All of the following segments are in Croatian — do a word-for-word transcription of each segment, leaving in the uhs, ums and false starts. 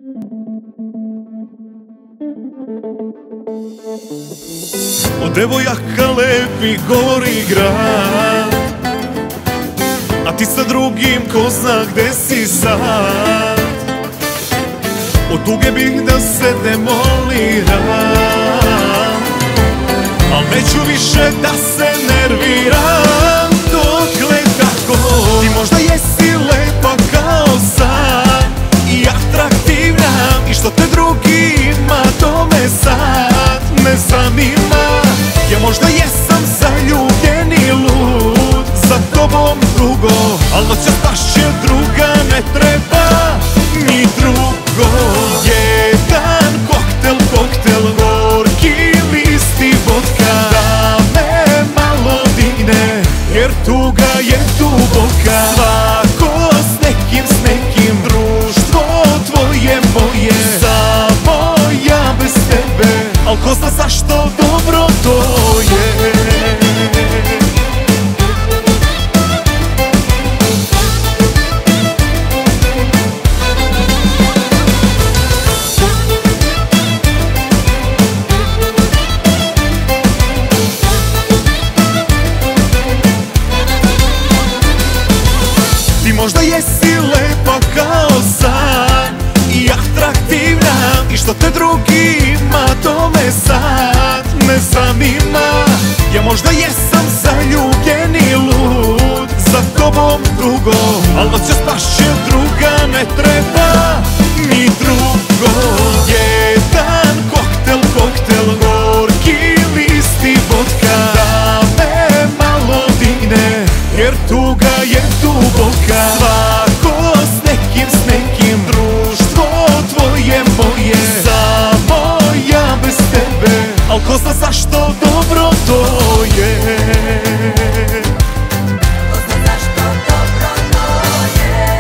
Od devojaka lepi govori grad, a ti sa drugim ko zna gde si sad. Od tuge bih da se demoliram, al neću više da se nerviram. Dokle tako, ti možda jesi lepa kao san i atraktivna, i što te drugi ima to me sad ne zanima. Ja možda jesam zaljubljen i lud za tobom dugo, al noćas baš će druga, ne treba ni drugo. Jedan koktel, koktel, gorki listi vodka, da me malo digne, jer tuga je duboka. Svako s nekim, s nekim, društvo tvoje moje, samo ja bez tebe, al ko zna zašto dobro to je. Ti možda jesi lepa kao san i atraktivna, i što te drugi ima to me sad ne zanima. Ja možda jesam zaljubljen i lud za tobom dugo, al noćas baš će druga, ne treba ni drugo. Jedan koktel, koktel, gorki listi vodka, da me malo digne, jer tuga je duboka. Svako s nekim, s nekim, društvo tvoje moje, samo ja bez tebe, al ko zna zašto dobro to je. Ko zna zašto dobro to je.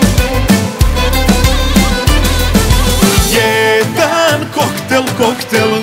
Jedan koktel, koktel,